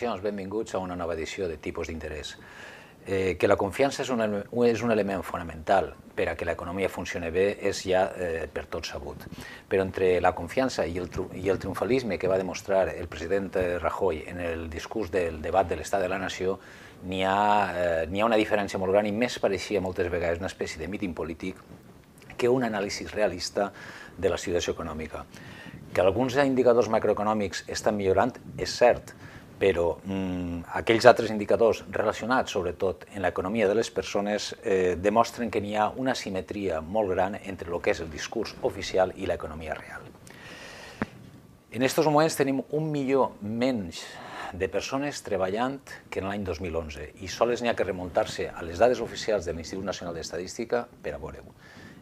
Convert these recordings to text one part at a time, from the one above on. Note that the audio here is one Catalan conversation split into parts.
Salutacions, benvinguts a una nova edició de Tipus d'interès. Que la confiança és un element fonamental per a que l'economia funcioni bé és ja per tot sabut. Però entre la confiança i el triomfalisme que va demostrar el president Rajoy en el discurs del debat de l'Estat de la Nació n'hi ha una diferència molt gran i més pareixia moltes vegades una espècie de míting polític que un anàlisi realista de la situació econòmica. Que alguns indicadors macroeconòmics estan millorant és cert, però aquells altres indicadors relacionats, sobretot, en l'economia de les persones demostren que n'hi ha una asimetria molt gran entre el que és el discurs oficial i l'economia real. En aquests moments tenim 1 milió menys de persones treballant que en l'any 2011 i sols n'hi ha que remuntar-se a les dades oficials de l'Institut Nacional d'Estadística per a veure-ho.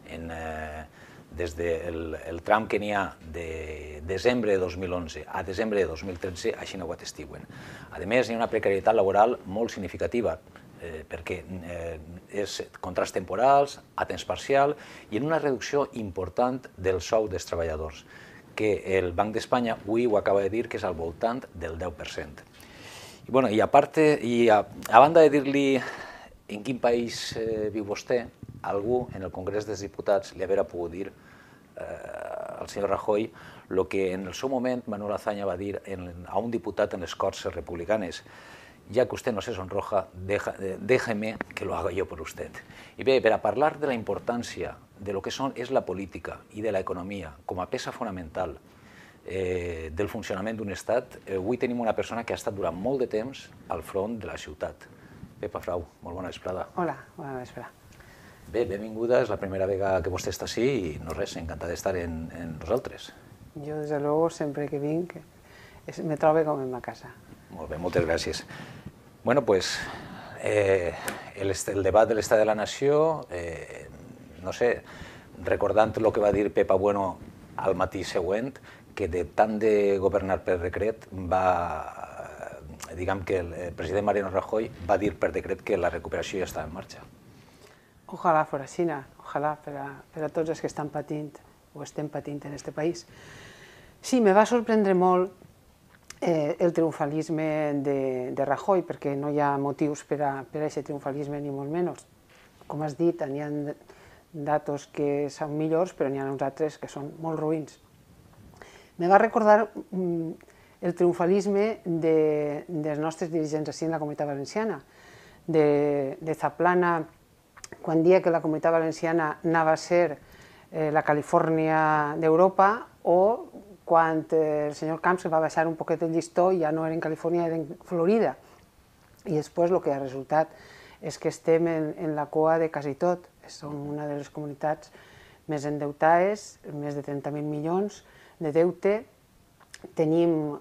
Des del tram que n'hi ha de desembre de 2011 a desembre de 2013, així no ho atestiguen. A més, hi ha una precarietat laboral molt significativa, perquè és contrats temporals, a temps parcial i en una reducció important del sou dels treballadors, que el Banc d'Espanya avui ho acaba de dir que és al voltant del 10%. I a banda de dir-li en quin país viu vostè, algú en el Congrés dels Diputats li haurà pogut dir al senyor Rajoy el que en el seu moment Manuel Azaña va dir a un diputat en les Corts Republicanes: ja que usted no se sonroja, déjeme que lo haga yo por usted. I bé, per a parlar de la importància de lo que és la política i de l'economia com a peça fonamental del funcionament d'un estat, avui tenim una persona que ha estat durant molt de temps al front de la ciutat. Pepa Frau, molt bona vesprada. Hola, bona vesprada. Bé, benvinguda, és la primera vegada que vostè està així i no res, encantada d'estar en nosaltres. Jo, des de luego, sempre que vinc, me trobo com en ma casa. Molt bé, moltes gràcies. Bueno, pues, el debat de l'Estat de la Nació, no sé, recordant el que va dir Pepa Bueno al matí següent, que de tant de governar per decret diguem que el president Mariano Rajoy va dir per decret que la recuperació ja estava en marxa. Ojalà fos així, ojalà per a tots els que estan patint o estem patint en aquest país. Sí, me va sorprendre molt el triomfalisme de Rajoy, perquè no hi ha motius per a aquest triomfalisme ni molt menys. Com has dit, n'hi ha datos que són millors, però n'hi ha uns altres que són molt ruïns. Me va recordar el triomfalisme dels nostres dirigents així en la Comunitat Valenciana, de Zaplana, quan dia que la Comunitat Valenciana anava a ser la Califòrnia d'Europa, o quan el senyor Camps va baixar un poquet el llistó i ja no era en Califòrnia, era en Florida. I després el que ha resultat és que estem en la cua de quasi tot. Som una de les comunitats més endeutades, més de 30.000 milions de deute. Tenim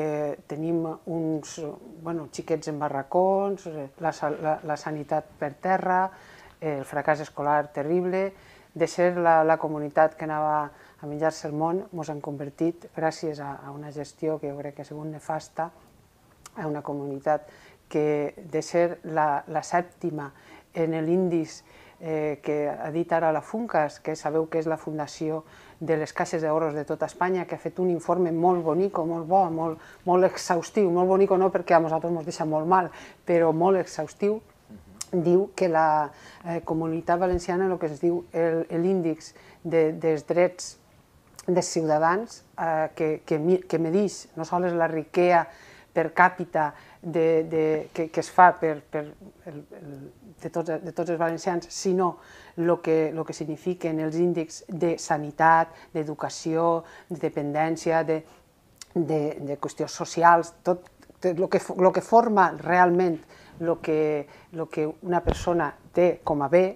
uns xiquets en barracons, la sanitat per terra, el fracàs escolar terrible. De ser la comunitat que anava a menjar-se el món, ens han convertit, gràcies a una gestió que jo crec que ha sigut nefasta, a una comunitat que de ser la sèptima en l'índex que ha dit ara la FUNCAS, que sabeu que és la fundació de les caixes d'ahorros de tota Espanya, que ha fet un informe molt bonic, molt bo, molt exhaustiu, molt bonic no perquè a nosaltres ens deixa molt mal, però molt exhaustiu. Diu que la Comunitat Valenciana, el que es diu l'índex dels drets dels ciutadans, que medeix no sols la riquesa per càpita que es fa de tots els valencians, sinó el que signifiquen els índexs de sanitat, d'educació, de dependència, de qüestions socials, tot el que forma realment el que una persona té com a bé,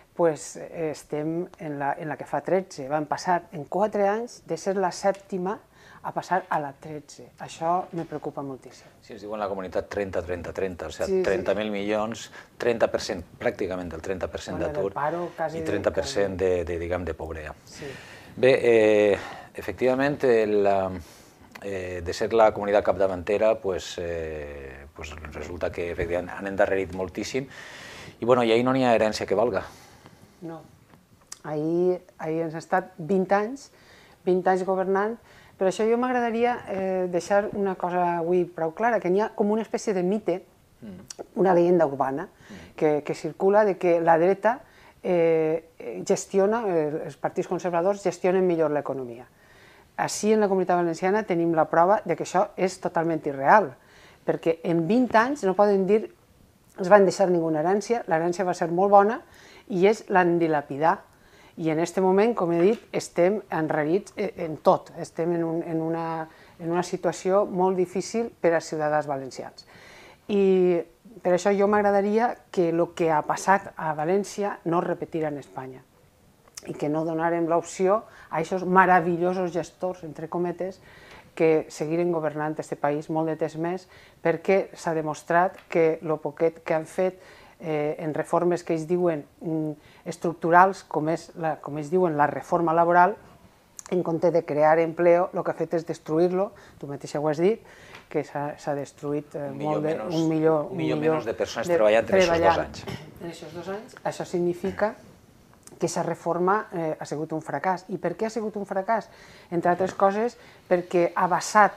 estem en la que fa 13. Vam passar en 4 anys de ser la sèptima a passar a la 13. Això me preocupa moltíssim. Sí, es diu en la comunitat 30-30-30, o sigui, 30.000 milions, 30%, pràcticament el 30% d'atur i 30% de pobresa. Bé, efectivament, de ser la comunitat capdavantera, resulta que han endarrerit moltíssim i ahir no n'hi ha herència que valga. No. Ahir han estat 20 anys governant Per això jo m'agradaria deixar una cosa avui prou clara, que n'hi ha com una espècie de mite, una leyenda urbana, que circula de que la dreta gestiona, els partits conservadors gestionen millor l'economia. Així, en la Comunitat Valenciana, tenim la prova de que això és totalment irreal, perquè en 20 anys no poden dir ens van deixar ninguna herència, l'herència va ser molt bona i és l'endilapidar. I en aquest moment, com he dit, estem enrarits en tot, estem en una situació molt difícil per als ciutadans valencians. I per això jo m'agradaria que el que ha passat a València no es repetirà en Espanya i que no donarem l'opció a aquests meravellosos gestors, entre cometes, que seguiren governant aquest país molt de temps més, perquè s'ha demostrat que el poquet que han fet en reformes que es diuen estructurals, com es diuen la reforma laboral, en compte de crear empleo, el que ha fet és destruir-lo, tu mateixa ho has dit, que s'ha destruït un milió menys de persones treballant en aquests 2 anys. En aquests 2 anys, això significa que aquesta reforma ha sigut un fracàs. I per què ha sigut un fracàs? Entre altres coses, perquè ho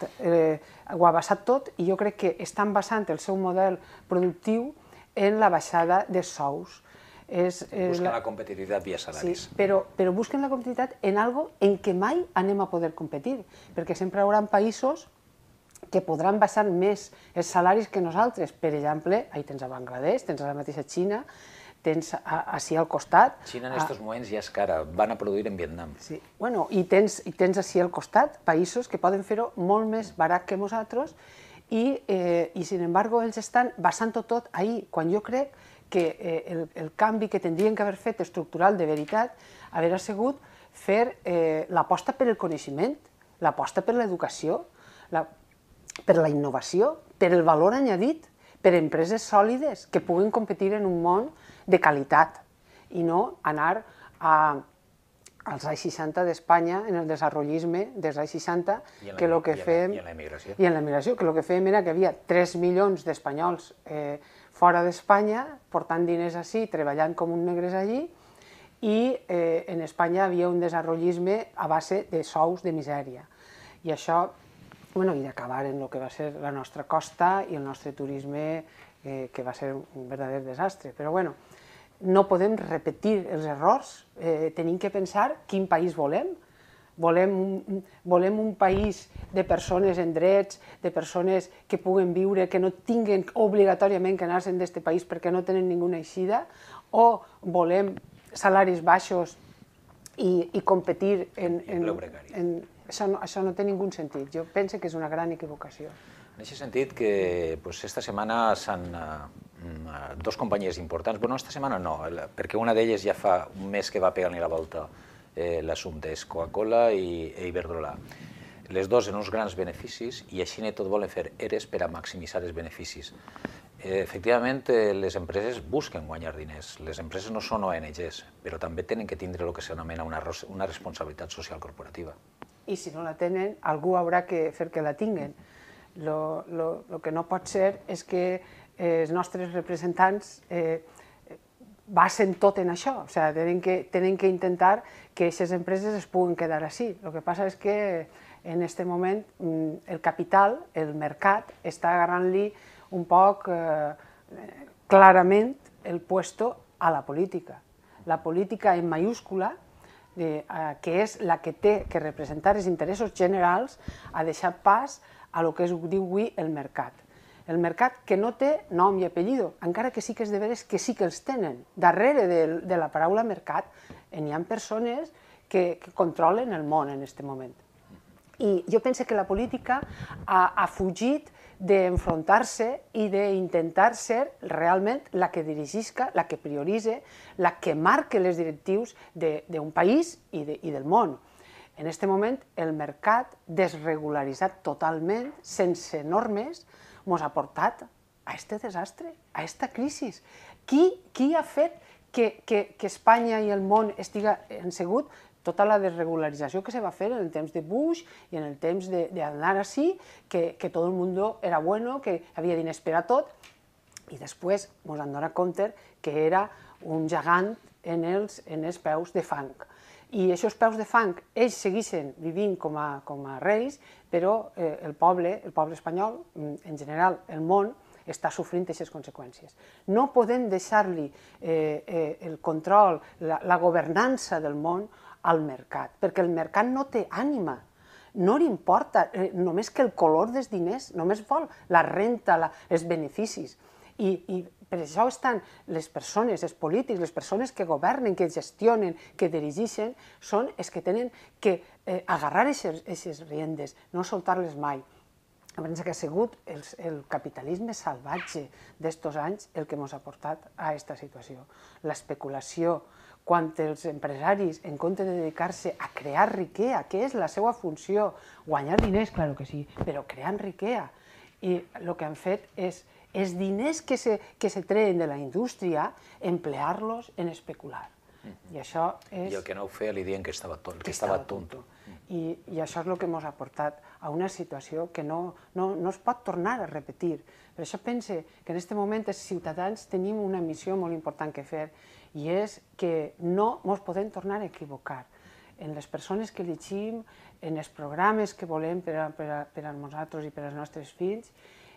ha basat tot i jo crec que estan basant el seu model productiu en la baixada de sous. Busquen la competitivitat via salaris. Sí, però busquen la competitivitat en algo en què mai anem a poder competir, perquè sempre hi haurà països que podran baixar més els salaris que nosaltres. Per exemple, ahí tens a Bangladesh, tens a la mateixa Xina, tens així al costat... Xina en aquests moments ja és cara, van a produir en Vietnam. Sí, bueno, i tens així al costat països que poden fer-ho molt més barat que nosaltres i, sin embargo, ells estan basant-ho tot ahí, quan jo crec que el canvi que tindrien que haver fet estructural de veritat haver sigut fer l'aposta per el coneixement, l'aposta per l'educació, per la innovació, per el valor añadit, per empreses sòlides que puguen competir en un món de qualitat i no anar als anys 60 d'Espanya, en el desenvolupisme dels anys 60, que el que fèiem... I en la immigració. I en la immigració, que el que fèiem era que hi havia 3 milions d'espanyols fora d'Espanya, portant diners així, treballant com uns negres allí, i en Espanya hi havia un desenvolupisme a base de sous de misèria. I això, i d'acabar en el que va ser la nostra costa i el nostre turisme, que va ser un verdader desastre. Però no podem repetir els errors, tenim que pensar quin país volem. Volem un país de persones en drets, de persones que puguen viure, que no tinguin obligatòriament que anar-se'n d'aquest país perquè no tenen ninguna eixida, o volem salaris baixos i competir en... Això no té ningú sentit. Jo penso que és una gran equivocació. En aquest sentit, que esta setmana s'han dues companyies importants, bueno, esta setmana no, perquè una d'elles ja fa un mes que va pegar-li la volta l'assumpte, és Coca-Cola i Iberdrola. Les dues en uns grans beneficis i així tot volen fer eres per a maximitzar els beneficis. Efectivament, les empreses busquen guanyar diners. Les empreses no són ONGs, però també tenen que tindre el que s'anomena una responsabilitat social corporativa. I si no la tenen, algú haurà que fer que la tinguen. El que no pot ser és que els nostres representants basen tot en això, o sigui, tenen que intentar que aquestes empreses es puguen quedar així. El que passa és que en aquest moment el capital, el mercat, està agarrant-li un poc clarament el puesto a la política. La política en mayúscula, que és la que té que representar els interessos generals, ha deixat pas a el que es diu avui el mercat. El mercat que no té nom i apellido, encara que sí que és de veres que sí que els tenen. Darrere de la paraula mercat hi ha persones que controlen el món en aquest moment. I jo penso que la política ha fugit d'enfrontar-se i d'intentar ser realment la que dirigisca, la que prioritza, la que marca les directius d'un país i del món. En aquest moment, el mercat, desregularitzat totalment, sense normes, ens ha portat a aquest desastre, a aquesta crisi. Qui ha fet que Espanya i el món han sigut tota la desregularització que se va fer en el temps de Bush i en el temps d'anar així, que tot el món era bueno, que hi havia diners per a tot, i després ens hem donat compte que era un gegant en els peus de fang. I aquests peus de fang, ells segueixen vivint com a reis, però el poble espanyol, en general el món, està sofrint aquestes conseqüències. No podem deixar-li el control, la governança del món al mercat, perquè el mercat no té ànima, no li importa, només que el color dels diners, només vol la renta, els beneficis. I per això estan les persones, els polítics, les persones que governen, que gestionen, que dirigeixen, són els que tenen que agarrar aquestes riendes, no soltar-les mai. Penso que ha sigut el capitalisme salvatge d'estos anys el que ens ha portat a aquesta situació. L'especulació, quan els empresaris, en comptes de dedicar-se a crear riquesa, que és la seva funció, guanyar diners, clar que sí, però creant riquesa, i el que han fet és els diners que se treuen de la indústria, emplear-los en especular. I això és... I el que no ho feia li diuen que estava tonto. I això és el que ens ha portat a una situació que no es pot tornar a repetir. Per això pense que en aquest moment els ciutadans tenim una missió molt important que fer, i és que no ens podem tornar a equivocar en les persones que llegim, en els programes que volem per a nosaltres i per als nostres fills,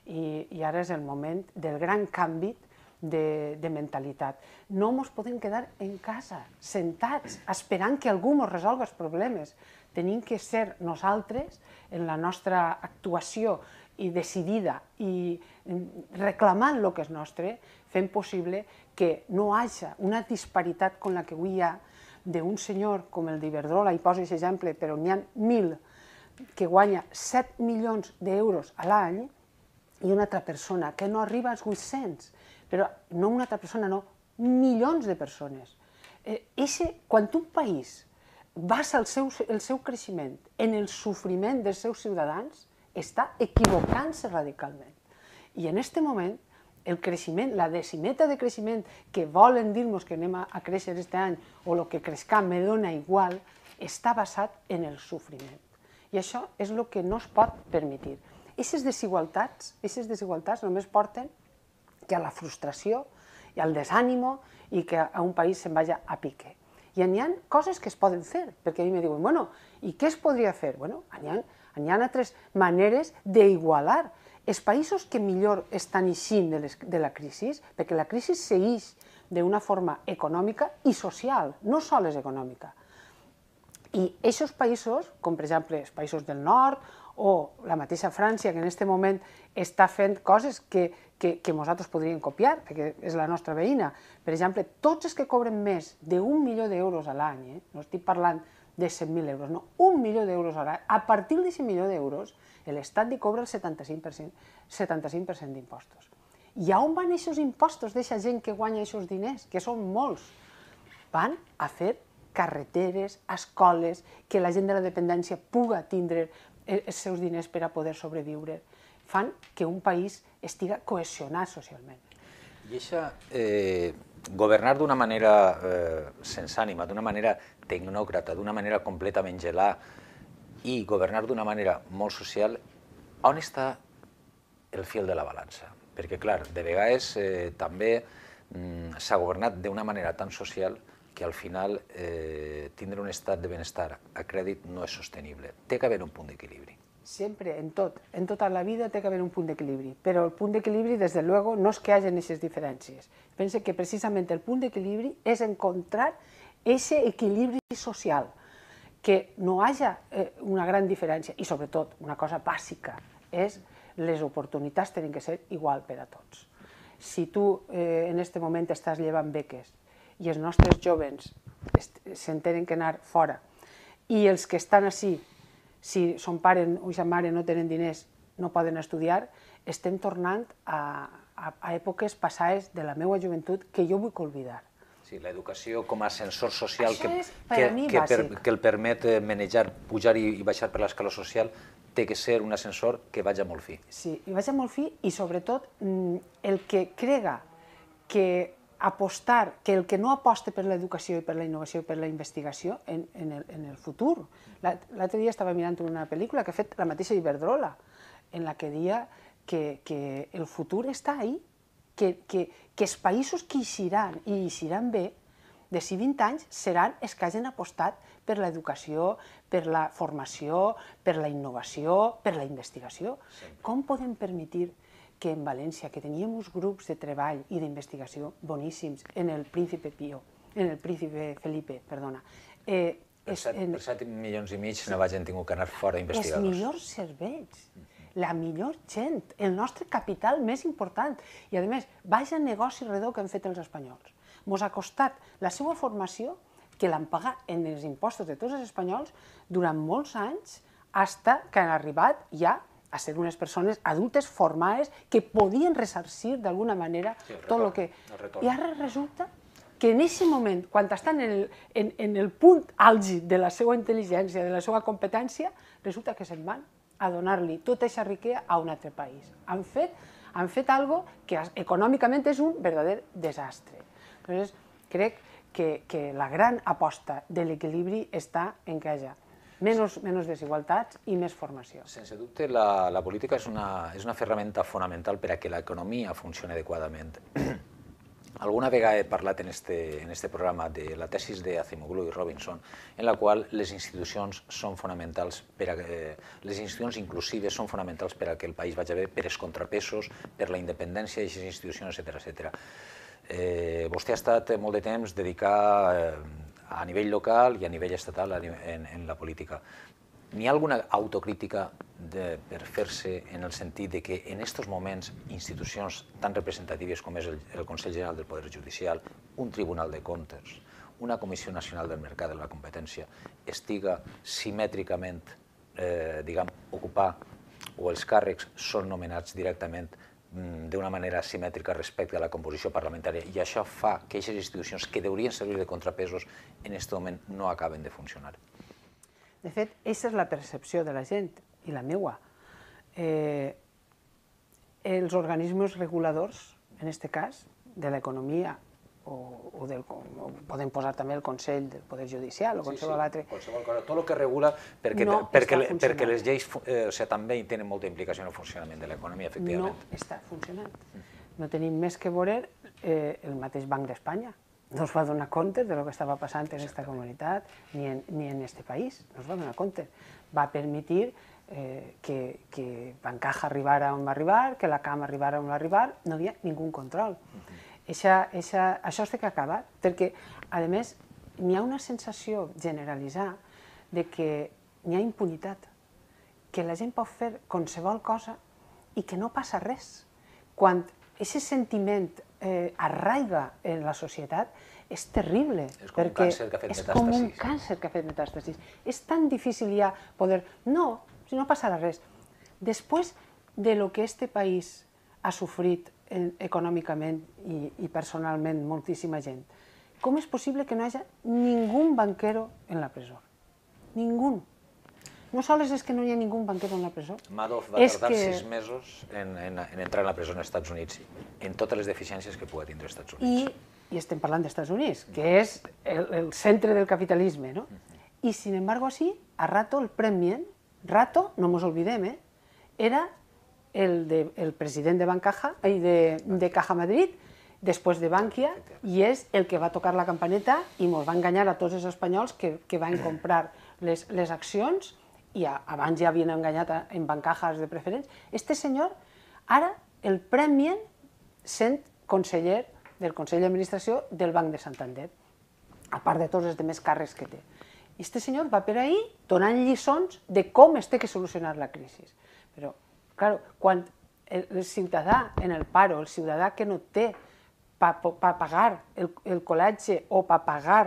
i ara és el moment del gran canvi de mentalitat. No ens podem quedar en casa, sentats, esperant que algú ens resolgui els problemes. Tenim que ser nosaltres, en la nostra actuació i decidida i reclamant el que és nostre, fent possible que no hi hagi una disparitat com la que avui hi ha d'un senyor com el d'Iberdrola, i poso aquest exemple, però n'hi ha 1.000 que guanya 7 milions d'euros a l'any, i una altra persona que no arriba als 800, però no una altra persona, no, milions de persones. Quan un país basa el seu creixement en el sofriment dels seus ciutadans, està equivocant-se radicalment. I en aquest moment, el creixement, la decimeta de creixement que volen dir-nos que anem a créixer aquest any, o el que creixem me dona igual, està basat en el sofriment. I això és el que no es pot permetre. Aquestes desigualtats només porten que a la frustració i al desànimo i que a un país se'n vagi a pique. I n'hi ha coses que es poden fer, perquè a mi me diuen, bueno, i què es podria fer? Bueno, n'hi ha altres maneres d'igualar. Els països que millor estan eixint de la crisi, perquè la crisi segueix d'una forma econòmica i social, no sols econòmica. I aquests països, com per exemple els països del nord, o la mateixa França, que en aquest moment està fent coses que nosaltres podríem copiar, perquè és la nostra veïna. Per exemple, tots els que cobren més d'1 milió d'euros a l'any, no estic parlant de 100.000 euros, no, 1 milió d'euros a l'any, a partir d'aquest milió d'euros, l'Estat li cobra el 75% d'impostos. I on van aquests impostos d'aquesta gent que guanya aquests diners, que són molts? Van a fer carreteres, escoles, que la gent de la dependència puga tindre els seus diners per a poder sobreviure, fan que un país estigui cohesionat socialment. I això, governar d'una manera sense ànima, d'una manera tecnòcrata, d'una manera completament gelada, i governar d'una manera molt social, on està el fil de la balança? Perquè, clar, de vegades també s'ha governat d'una manera tan social que al final tindre un estat de benestar a crèdit no és sostenible. Té que haver un punt d'equilibri. Sempre, en tota la vida té que haver un punt d'equilibri, però el punt d'equilibri, des de luego, no és que hi hagi aquestes diferències. Penso que precisament el punt d'equilibri és encontrar aquest equilibri social, que no hi hagi una gran diferència, i sobretot, una cosa bàsica, és les oportunitats tenen que ser igual per a tots. Si tu en aquest moment estàs llevant beques i els nostres jóvens se'n tenen que anar fora, i els que estan ací, si son pare o sa mare no tenen diners, no poden estudiar, estem tornant a èpoques passades de la meva joventut que jo vull oblidar. Sí, l'educació com a ascensor social que el permet manejar, pujar i baixar per l'escala social, té que ser un ascensor que vagi molt fi. Sí, i vagi molt fi, i sobretot el que crega que apostar, que el que no aposta per l'educació i per la innovació i per la investigació en el futur. L'altre dia estava mirant una pel·lícula que ha fet la mateixa Iberdrola, en la que deia que el futur està ahí, que els països que eixiran i eixiran bé D'ací 20 anys seran els que hagin apostat per l'educació, per la formació, per la innovació, per la investigació. Com podem permetre que en València, que teníem uns grups de treball i d'investigació boníssims en el Príncipe Felipe, perdona, per 7,5 milions no hagin tingut que anar fora investigadors. Els millors cervells, la millor gent, el nostre capital més important. I, a més, vaja negoci redó que han fet els espanyols. Ens ha costat la seva formació, que l'han pagat en els impostos de tots els espanyols, durant molts anys, fins que han arribat ja a ser unes persones adultes formades que podien ressarcir d'alguna manera tot el que... I ara resulta que en aquest moment, quan estan en el punt àlgid de la seva intel·ligència, de la seva competència, resulta que se'n van a donar-li tota aquesta riquesa a un altre país. Han fet algo que econòmicament és un verdader desastre. Llavors, crec que la gran aposta de l'equilibri està en que hi hagi menys desigualtats i més formació. Sense dubte, la política és una ferramenta fonamental per a que l'economia funcioni adequadament. Alguna vegada he parlat en este programa de la tesis de Acemoglu i Robinson, en la qual les institucions són fonamentals les institucions inclusives són fonamentals per a que el país vagi bé, per als contrapesos, per la independència d'aquestes institucions, etc. Vostè ha estat molt de temps dedicat a nivell local i a nivell estatal en la política. N'hi ha alguna autocrítica per fer-se en el sentit que en aquests moments institucions tan representatives com és el Consell General del Poder Judicial, un Tribunal de Comptes, una Comissió Nacional del Mercat de la Competència, estiga simètricament, ocupat, o els càrrecs són nomenats directament d'una manera simètrica respecte a la composició parlamentària, i això fa que aquestes institucions que haurien servir de contrapesos en aquest moment no acaben de funcionar. De fet, aquesta és la percepció de la gent, i la meua. Els organismes reguladors, en aquest cas, de l'economia, o podem posar també el Consell del Poder Judicial, o qualsevol altre... Qualsevol cosa, tot el que regula, perquè les lleis també tenen molta implicació en el funcionament de l'economia, efectivament. No està funcionant. No tenim més que veure el mateix Banc d'Espanya. No es va donar compte de lo que estava passant en aquesta comunitat ni en aquest país. No es va donar compte. Va permetre que Bancaja arribara on va arribar, que la Cam arribara on va arribar, no hi havia ningú control. Això té que acabar, perquè, a més, n'hi ha una sensació generalitzada de que n'hi ha impunitat, que la gent pot fer qualsevol cosa i que no passa res. Quan aquest sentiment arraiga en la societat, és terrible. És com un càncer que ha fet metàstasis. És com un càncer que ha fet metàstasis. És tan difícil ja poder... No, si no passarà res. Després de lo que este país ha sofrit econòmicament i personalment moltíssima gent, com és possible que no hi hagi ningú banquero en la presó? Ningú. No sols és que no hi ha ningú banquero en la presó. Madoff va tardar 6 mesos en entrar en la presó als Estats Units, en totes les deficiències que pugui tindre els Estats Units. I estem parlant dels Estats Units, que és el centre del capitalisme, no? I, sin embargo, sí, a Rato el premien, Rato, no ens oblidem, era el president de Bancaja, de Caja Madrid, després de Bankia, i és el que va tocar la campaneta i ens va enganyar a tots els espanyols que van comprar les accions, i abans ja havien enganyat en bancajes de preferents. Este senyor ara el premien sent conseller del Consell d'Administració del Banc de Santander, a part de tots els altres càrrecs que té. Este senyor va per ahí donant lliçons de com es té que solucionar la crisi. Però, clar, quan el ciutadà en el paro, el ciutadà que no té per pagar el col·legi o per pagar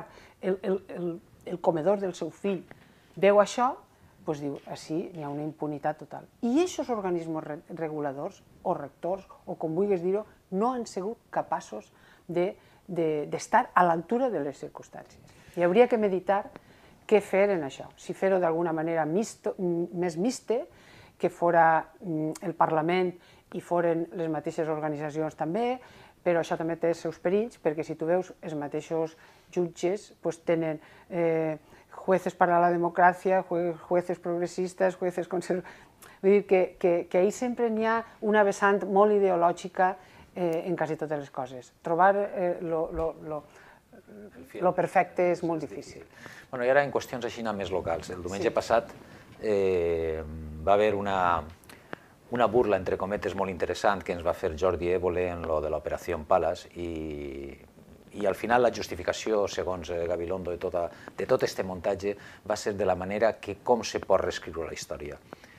el comedor del seu fill, veu això, doncs diu, així hi ha una impunitat total. I aquests organismes reguladors, o rectors, o com vulguis dir-ho, no han sigut capaços d'estar a l'altura de les circumstàncies. Hi hauria que meditar què fer en això. Si fer-ho d'alguna manera més mixta, que fora el Parlament i foren les mateixes organitzacions també, però això també té els seus perills, perquè si tu veus els mateixos jutges tenen jueces para la democràcia, jueces progressistes, jueces conservadors... Vull dir que ahir sempre n'hi ha una vessant molt ideològica en quasi totes les coses. Trobar perfecte és molt difícil. Bueno, i ara en qüestions així més locals. El diumenge passat va haver una burla, entre cometes, molt interessant que ens va fer Jordi Évole en lo de l'operació Palas i al final la justificació, segons Gabilondo, de tot este muntatge va ser de la manera que com se pot reescriure la història.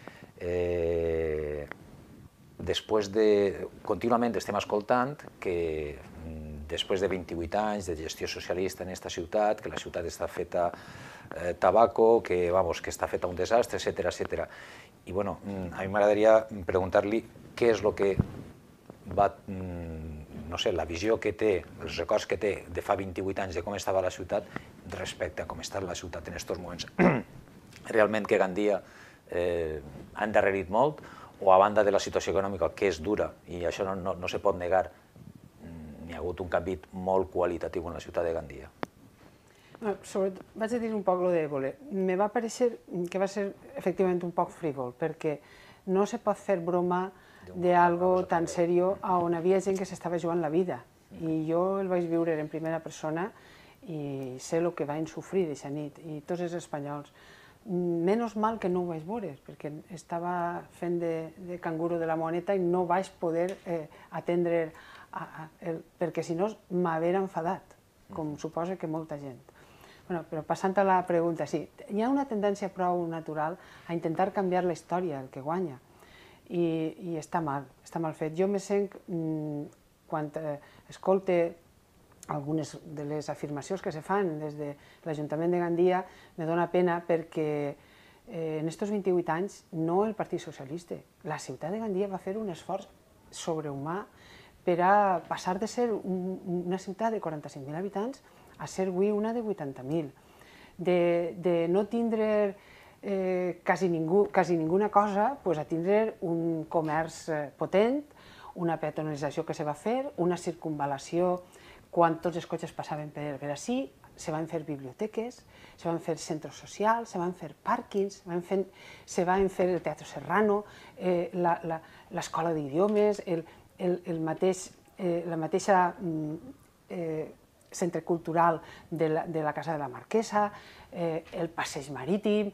Contínuament estem escoltant que després de 28 anys de gestió socialista en aquesta ciutat, que la ciutat està feta tabaco, que està feta un desastre, etc. I bueno, a mi m'agradaria preguntar-li què és el que va, no sé, la visió que té, els records que té de fa 28 anys de com estava la ciutat respecte a com està la ciutat en aquests moments. Realment que Gandia ha endarrerit molt, o a banda de la situació econòmica, que és dura, i això no se pot negar, hi ha hagut un canvi molt qualitatiu en la ciutat de Gandia. Sobretot, vaig a dir un poc el de Évole. Me va parecer que va ser efectivament un poc frívol, perquè no se pot fer broma d'algo tan seriós on havia gent que s'estava jugant la vida. I jo el vaig viure en primera persona i sé el que van sofrir aquesta nit, i tots els espanyols. Menys mal que no ho vaig veure, perquè estava fent de canguro de la moneta i no vaig poder atendre, perquè si no m'haver enfadat, com suposa que molta gent. Però passant a la pregunta, sí, hi ha una tendència prou natural a intentar canviar la història, el que guanya, i està mal fet. Jo me sent, quan escolte algunes de les afirmacions que se fan des de l'Ajuntament de Gandia, me dóna pena perquè en aquests 28 anys no el Partit Socialista, la ciutat de Gandia va fer un esforç sobrehumà per a passar de ser una ciutat de 45.000 habitants a ser avui una de 80.000, de no tindre quasi ninguna cosa a tindre un comerç potent, una peatonalització que se va fer, una circunvalació quan tots els cotxes passaven per ací, se van fer biblioteques, se van fer centres socials, se van fer pàrquings, se van fer el Teatre Serrano, l'escola d'idiomes, la mateixa centre cultural de la Casa de la Marquesa, el passeig marítim,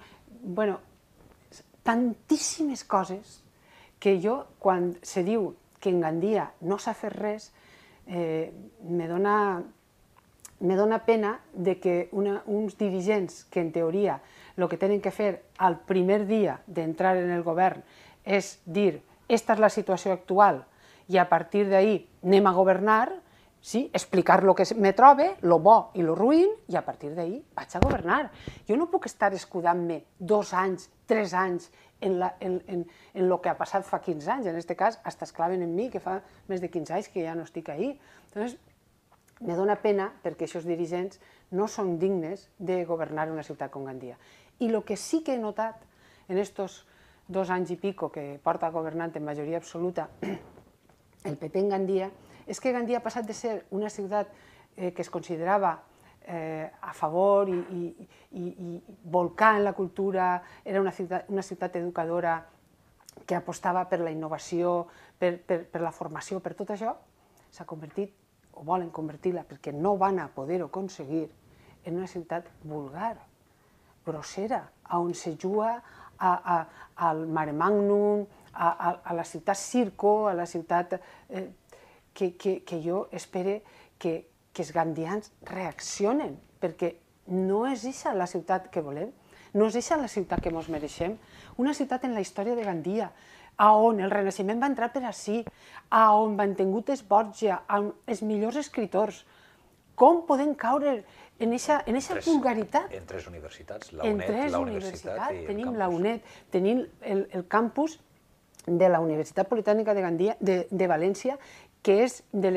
tantíssimes coses que jo, quan se diu que en Gandia no s'ha fet res, me dona pena que uns dirigents que en teoria el que tenen que fer al primer dia d'entrar en el govern és dir esta és la situació actual i a partir d'ahí anem a governar, explicar el que me trobe, el bo i el ruïn, i a partir d'ahí vaig a governar. Jo no puc estar escudant-me 2 anys, 3 anys en el que ha passat fa 15 anys. En aquest cas, hasta es claven en mi, que fa més de 15 anys que ja no estic ahí. Llavors, me dóna pena perquè aquests dirigents no són dignes de governar una ciutat com Gandia. I el que sí que he notat en aquests 2 anys i pico que porta governant en majoria absoluta el PP en Gandia és que Gandia ha passat de ser una ciutat que es considerava a favor i volcar en la cultura, era una ciutat educadora que apostava per la innovació, per la formació, per tot això, s'ha convertit, o volen convertir-la, perquè no van a poder-ho aconseguir, en una ciutat vulgar, grossera, on se juga al Mare Magnum, a la ciutat circo, a la ciutat que jo espero que els gandians reaccionen, perquè no és aquesta la ciutat que volem, no és aquesta la ciutat que ens mereixem. Una ciutat en la història de Gandia, on el Renaixement va entrar per ací, on van tingut els Borgia, els millors escriptors. Com podem caure en aquesta vulgaritat? En 3 universitats, la UNED, la universitat i el campus. Tenim la UNED, tenim el campus de la Universitat Politècnica de València, que és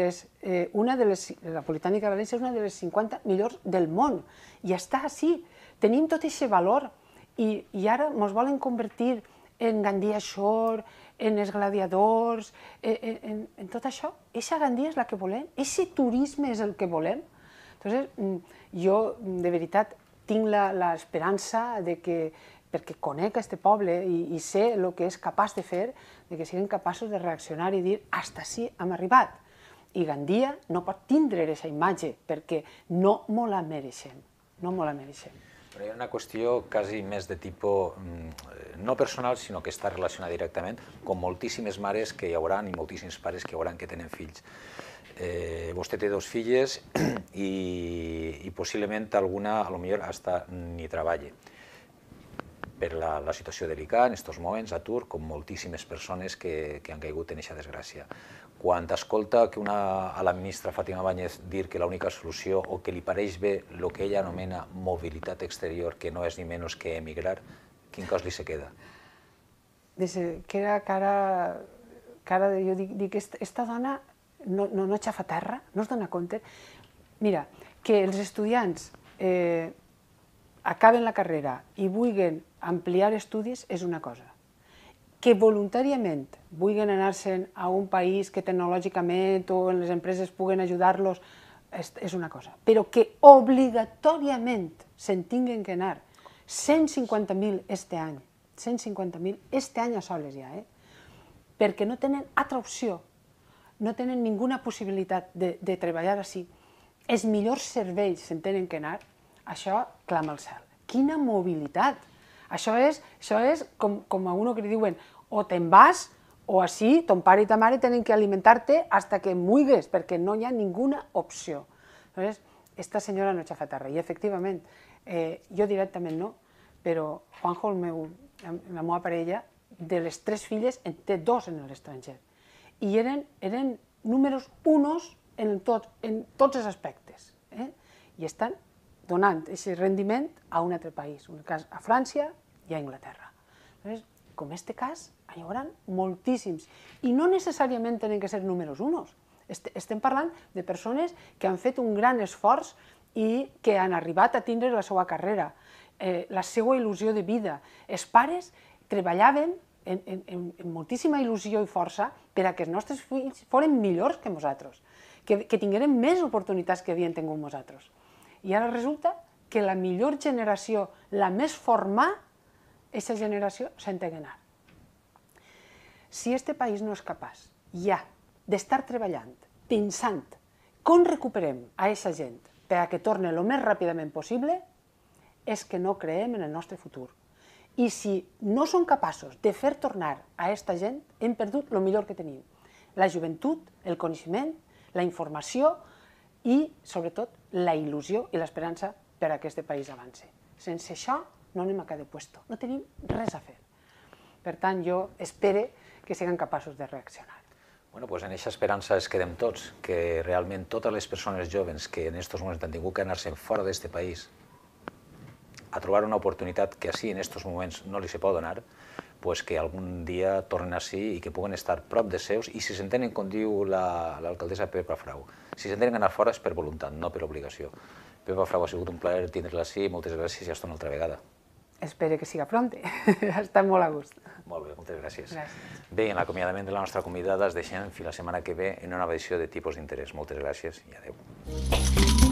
la Politècnica de València és una de les 50 millors del món, i està així. Tenim tot aquest valor, i ara ens volen convertir en Gandia Shore, en els gladiadors, en tot això. Eixa Gandia és la que volem, eixe turisme és el que volem. Jo, de veritat, tinc l'esperança que, perquè conec aquest poble i sé el que és capaç de fer, que siguin capaços de reaccionar i dir «hasta ací hem arribat». I Gandia no pot tindre aquesta imatge perquè no me la mereixem, no me la mereixem. Però hi ha una qüestió quasi més de tipus no personal, sinó que està relacionada directament amb moltíssimes mares que hi haurà i moltíssims pares que hi haurà que tenen fills. Vostè té 2 filles i possiblement alguna, potser, hasta ni treballa. Per la situació delicada, en aquests moments, atur, com moltíssimes persones que han caigut en aquesta desgràcia. Quan escolta que a la ministra Fátima Báñez dir que l'única solució o que li pareix bé el que ella anomena mobilitat exterior, que no és ni menys que emigrar, quin cos li se queda? Queda cara de... Jo dic, esta dona no aixafa terra, no es dona compte. Mira, que els estudiants acaben la carrera i vulguin ampliar estudis és una cosa. Que voluntàriament vulguin anar-se'n a un país que tecnològicament o en les empreses puguen ajudar-los és una cosa. Però que obligatòriament se'n tinguen que anar 150.000 este any, 150.000 este any a soles ja, perquè no tenen altra opció, no tenen ninguna possibilitat de treballar així. Els millors serveis se'n tenen que anar, això clama al cel. Quina mobilitat! Això és com a uno que li diuen o te'n vas o així ton pare i ta mare tenen que alimentar-te hasta que muigues, perquè no hi ha ninguna opció. Llavors, esta senyora no aixafa terra. I efectivament, jo directament no, però Juanjo, la meva parella, de les 3 filles, en té 2 en l'estranger. I eren números unos en tots els aspectes. I estan donant aquest rendiment a un altre país, en el cas a França i a Anglaterra. Llavors, com en aquest cas, hi haurà moltíssims. I no necessàriament tenen que ser números unos. Estem parlant de persones que han fet un gran esforç i que han arribat a tindre la seva carrera, la seva il·lusió de vida. Els pares treballaven amb moltíssima il·lusió i força per a que els nostres fills foren millors que nosaltres, que tingueren més oportunitats que havien tingut nosaltres. I ara resulta que la millor generació, la més formada, aquesta generació se'n té que anar. Si este país no és capaç ja d'estar treballant, pensant com recuperem a aquesta gent per a que torni el més ràpidament possible, és que no creem en el nostre futur. I si no som capaços de fer tornar a aquesta gent, hem perdut el millor que tenim. La joventut, el coneixement, la informació i, sobretot, la il·lusió i l'esperança per a que aquest país avanci. Sense això no anem a cada puesto, no tenim res a fer. Per tant, jo espero que siguin capaços de reaccionar. Bueno, doncs en aquesta esperança es quedem tots, que realment totes les persones joves que en aquests moments han tingut que anar-se'n fora d'aquest país a trobar una oportunitat que així en aquests moments no li se pot donar, doncs que algun dia tornen així i que puguen estar prop de seus i si s'entenen, com diu l'alcaldessa Pepa Frau, si s'entenen anar fora és per voluntat, no per obligació. Pepa Frau, ha sigut un plaer tindre-la així, moltes gràcies i hasta una altra vegada. Espero que siga pronte, ha estat molt a gust. Molt bé, moltes gràcies. Gràcies. Bé, en l'acomiadament de la nostra convidada es deixem fins la setmana que ve en una nova edició de Tipus d'interès. Moltes gràcies i adeu.